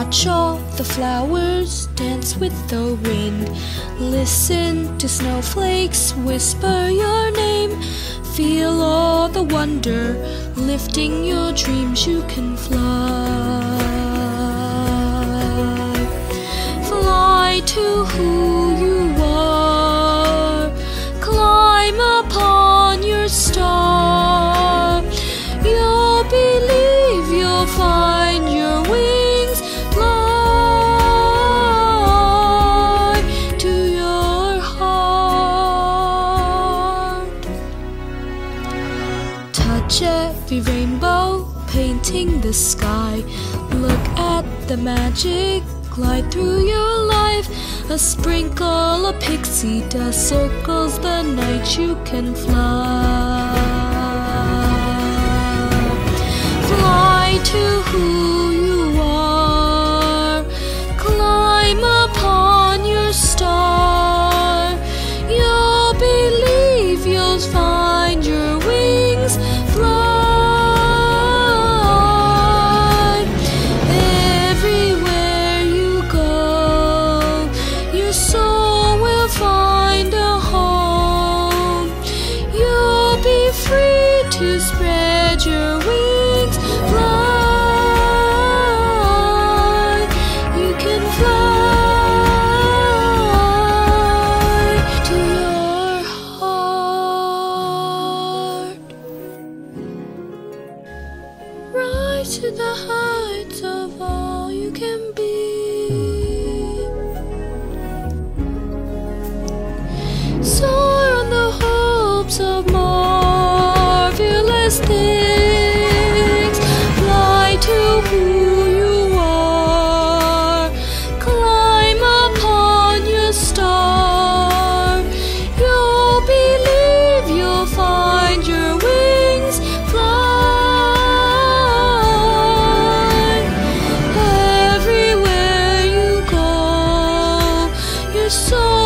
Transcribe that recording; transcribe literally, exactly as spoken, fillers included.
Watch all the flowers dance with the wind. Listen to snowflakes whisper your name. Feel all the wonder, lifting your dreams. You can fly. Fly to who you are. Climb upon your star. You'll believe you'll find your wings. Fly to your heart. Touch every rainbow painting the sky. Look at the magic glide through your life. A sprinkle of pixie dust circles the night. You can fly. Fly to who you are. Climb upon your star. You'll believe you'll find your wings. Fly. Everywhere you go, your soul will find a home. You'll be free to spread your wings. Fly. You can fly to your heart. Rise to the heights of all you can be. Soar on the hopes of marvelous things. Fly to who you are. Climb upon your star. You'll believe you'll find your wings. Fly. Everywhere you go, your soul